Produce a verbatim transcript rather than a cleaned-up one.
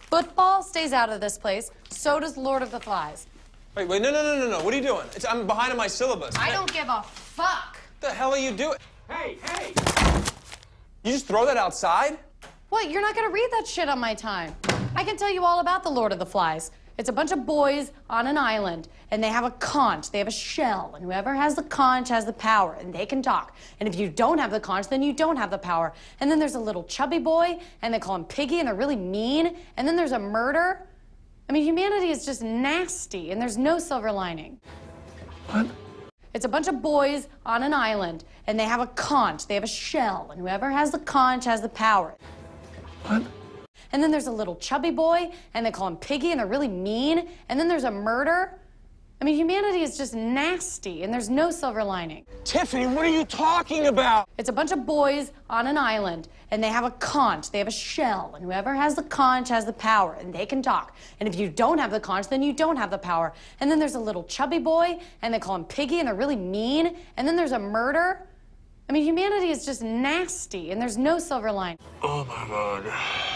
Football stays out of this place. So does Lord of the Flies. Wait, wait, no, no, no, no, no. What are you doing? It's, I'm behind on my syllabus. I don't give a fuck. What the hell are you doing? Hey, hey! You just throw that outside? What, you're not gonna read that shit on my time. I can tell you all about the Lord of the Flies. It's a bunch of boys on an island, and they have a conch, they have a shell, and whoever has the conch has the power, and they can talk. And if you don't have the conch, then you don't have the power. And then there's a little chubby boy, and they call him Piggy, and they're really mean. And then there's a murder. I mean, humanity is just nasty, and there's no silver lining. What? It's a bunch of boys on an island, and they have a conch, they have a shell, and whoever has the conch has the power. What? And then there's a little chubby boy, and they call him Piggy, and they're really mean. And then there's a murder. I mean, humanity is just nasty, and there's no silver lining. Tiffany, what are you talking about? It's a bunch of boys on an island, and they have a conch, they have a shell, and whoever has the conch has the power, and they can talk. And if you don't have the conch, then you don't have the power. And then there's a little chubby boy, and they call him Piggy, and they're really mean. And then there's a murder. I mean, humanity is just nasty, and there's no silver lining. Oh, my God.